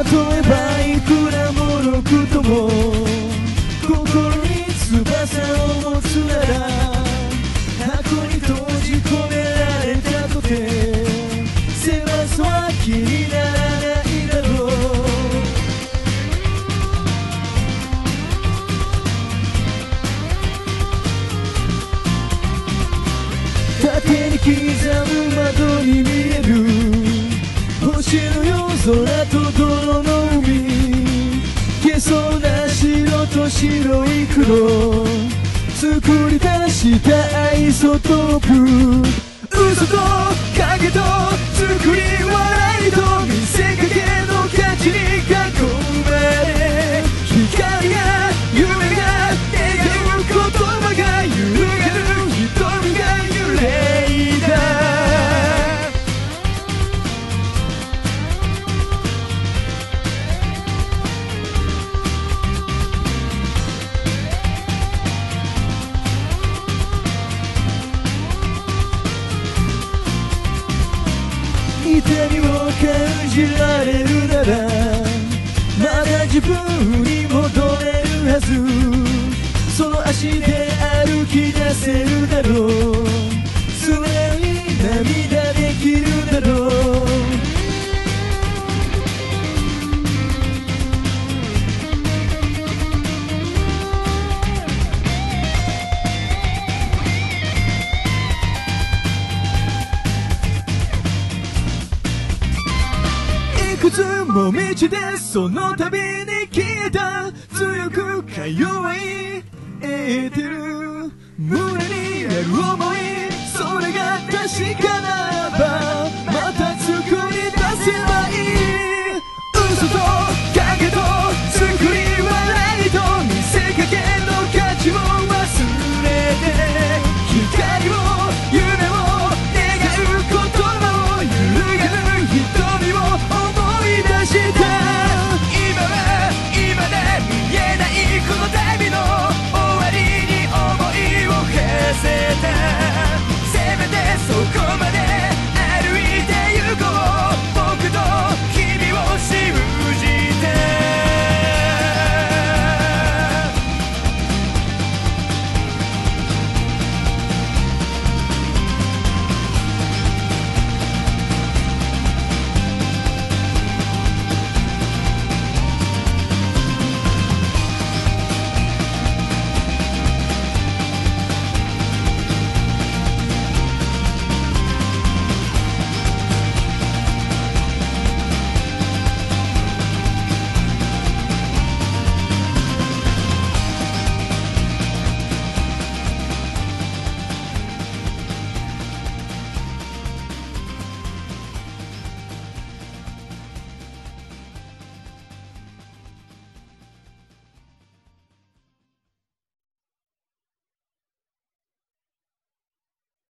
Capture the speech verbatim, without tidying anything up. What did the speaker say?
えばいくらもろくとも心に翼を持つなら箱に閉じ込められたとて狭さは気にならないだろう。縦に刻む窓に見える星の夜空と泥の海消そうな白と白い黒作り出したアイソトープ嘘と影と作り笑いと見せかけの価値に囲まれ光が夢が描く言葉が揺るがる瞳が揺れいだ痛みを感じられるならまだ自分に戻れるはずその足で歩き出せるだろう素直に涙できるだろういくつも道でその度に消えた強く通い得てる胸にある想いそれが確かならば